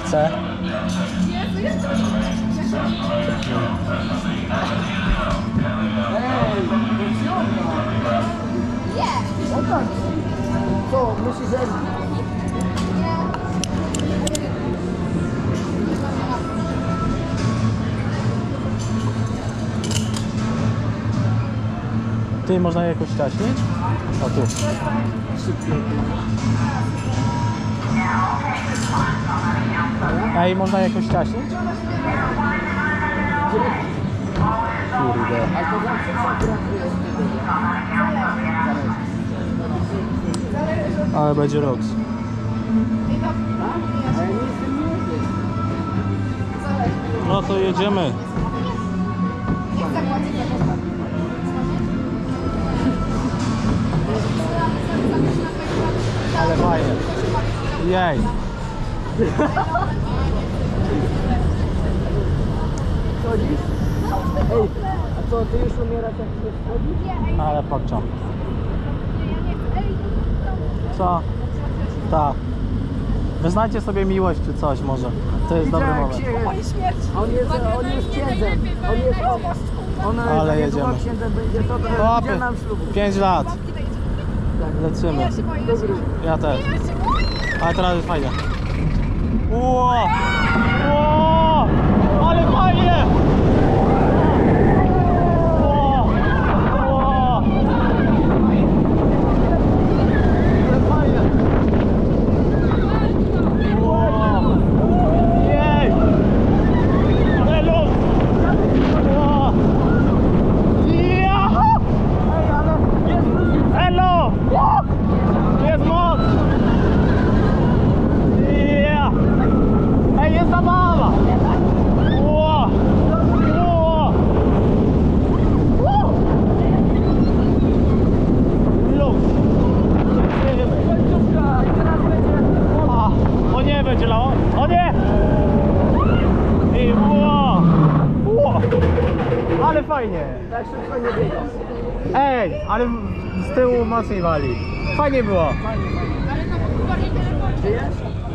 Chce. Co, myślisz, że... Ty, można jakoś ściaśnić? O tu. Ej, można jakoś ściaśnić? Kurde. Ale będzie roks. No to jedziemy. Ale fajnie. Jej. Chodzisz? Ej, a co, ty już umierasz jak się wchodzi? Ale pokczam. Co? Tak. Wyznajcie sobie miłość czy coś może. To jest dobry moment. On jest księdzem. Ale jedziemy. Księdzem będzie, to Chłopie, będzie nam ślubu. 5 lat. Lecimy. Ja też. Ale teraz jest fajnie. Ło! Ło! Ale fajnie! Ło! Ło! Ale fajnie! Ło! Jej! Ale luz! Ło! Ja! Ej, ale jest Elo! Jest moc! Ja! Ej, jest zabawa! Ło! Ło! Luz! końcówka i teraz będzie... A, o nie, będzie lało! O nie! I ło! Ło! Ale fajnie! Tak szybko nie biega. Ej, ale z tyłu mocniej wali. Fajnie było. Żyjesz?